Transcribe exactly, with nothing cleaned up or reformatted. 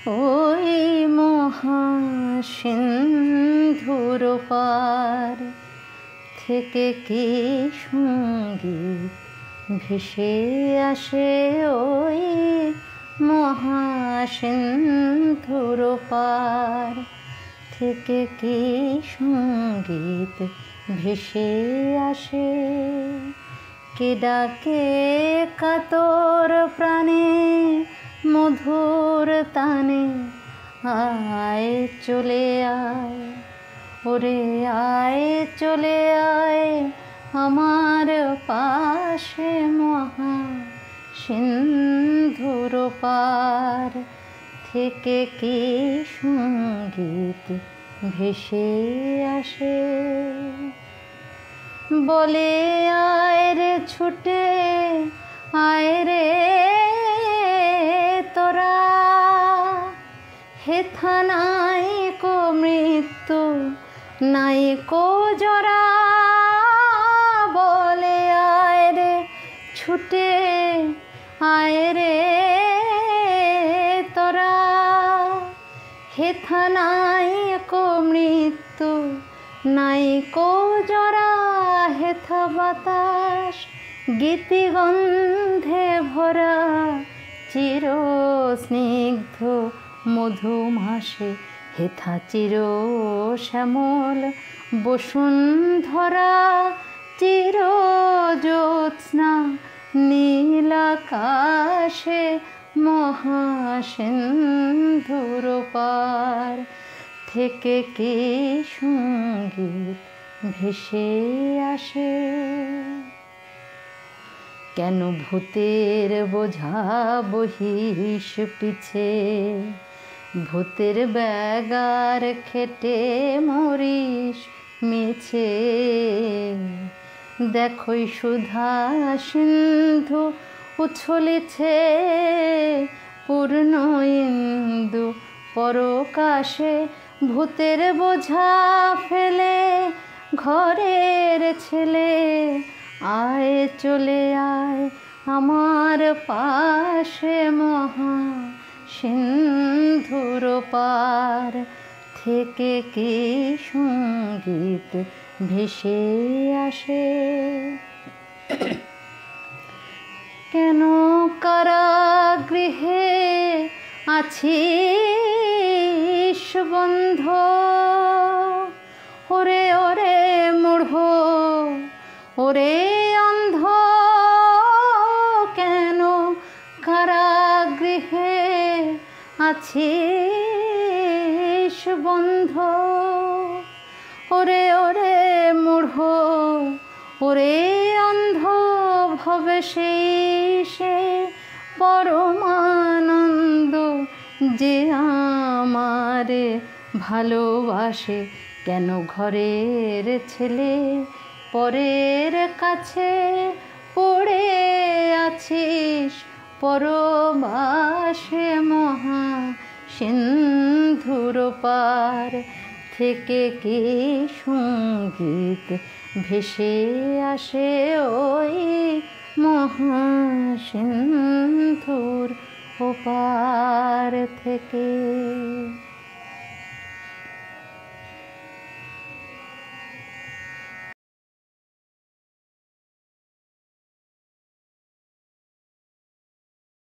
ওই মহাসিন্ধুর পার থেকে কি সঙ্গীত ভেসে আসে। ওই মহাসিন্ধুর পার থেকে কি সঙ্গীত ভেসে আসে। কে ডাকে কাতর প্রাণে মধুর তানে, আয় চলে আয় ওরে আয় চলে আয় আমার পাশে। মহাসিন্ধুর পার থেকে কি সঙ্গীত ভেসে আসে। বলে আয় রে ছুটে আয় রে তোরা, হেথা নাই কো মৃত্যু নাই কো জরা। বলে আয় রে ছুটে আয় রে তোরা, হেথা নাই কো মৃত্যু নাই কো জরা। হেথা বাতাস গীতিগন্ধে ভরা, চির স্নিগ্ধ মধুমাসে। হেথা চির শ্যামল বসুন্ধরা, চির জ্যোৎস্না নীল আকাশে। মহাসিন্ধুর পার থেকে কি সঙ্গীত ভেসে আসে। কেন ভূতের বোঝা বহিস পিছে, ভূতের ব্যাগার খেটে মরিস মিছে। দেখোই সুধা সিন্ধু উছলিছে, পূর্ণ ইন্দু পরকাশে। ভূতের বোঝা ফেলে ঘরের ছেলে, আয় চলে আয় আমার পাশে। মহাসিন্ধুর পার থেকে কি সঙ্গীত ভেসে আসে। কেন কারাগৃহে আছিস বন্ধ, ওরে ওরে মূঢ় ওরে অন্ধ। কেন কারাগৃহে আছিস বন্ধ, ওরে ওরে মূঢ় ওরে অন্ধ। ভবে সেই সে পরমানন্দ, যে আমারে ভালোবাসে। কেন ঘরের ছেলে পরের কাছে পড়ে আছিস পরবাসে। মহাসিন্ধুর পার থেকে কি সঙ্গীত ভেসে আসে। ওই মহাসিন্ধুর পার থেকে।